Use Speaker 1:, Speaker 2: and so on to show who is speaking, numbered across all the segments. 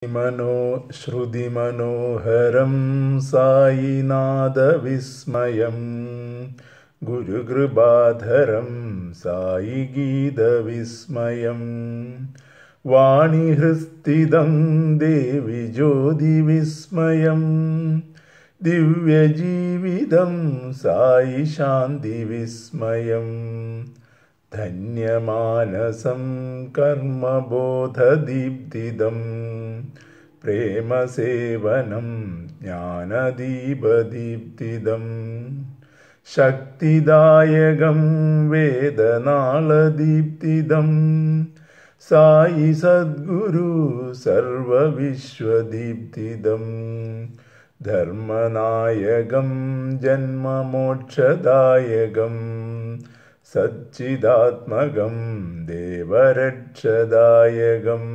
Speaker 1: ശ്രുതിമനോഹരം സായിനാഥവിസ്മയം ഗുരുകൃപാധരം സായി ഗീതവിസ്മയം വാണിഹൃസ്ഥിതം ദേവി ജ്യോതിവിസ്മയം ദിവ്യജീവിതം സായി ശാന്തിവിസ്മയം ധന്യമാനസം കർമ്മബോധദീപ്തിദം പ്രേമസേവനം ജ്ഞാനദീപദീപ്തിദം ശക്തിദായകം വേദനാളദീപ്തിദം സായി സദ്ഗുരു സർവവിശ്വദീപ്തിദം ധർമ്മനായകം ജന്മമോക്ഷദായകം സച്ചിദാത്മകം ദേവരക്ഷദായകം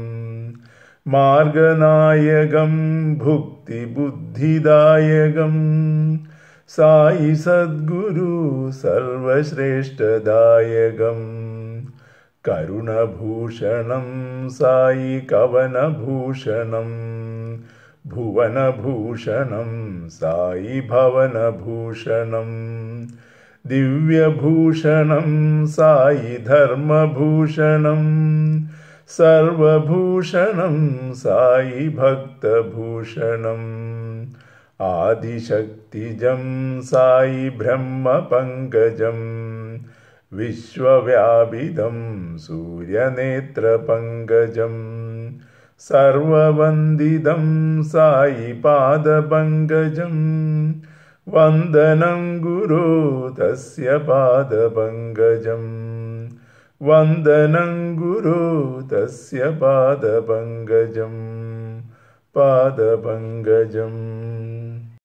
Speaker 1: മാർഗനായകം ഭുക്തിബുദ്ധിദായകം സായി സദ്ഗുരു സർവശ്രേഷ്ഠദായകം കരുണഭൂഷണം സായി കവനഭൂഷണം ഭുവനഭൂഷണം സായി ഭവനഭൂഷണം ദിവ്യഭൂഷണം സായി ധർമ്മഭൂഷണം സർവഭൂഷണം സായി ഭക്തഭൂഷണം ആദിശക്തിജം സായി ബ്രഹ്മപങ്കജം വിശ്വവ്യാപിതം സൂര്യനേത്രപങ്കജം സർവവന്ദിതം സായി പാദപങ്കജം വന്ദനം ഗുരോ തസ്യ പാദപങ്കജം വന്ദനം ഗുരോ തസ്യ പാദപങ്കജം പാദപങ്കജം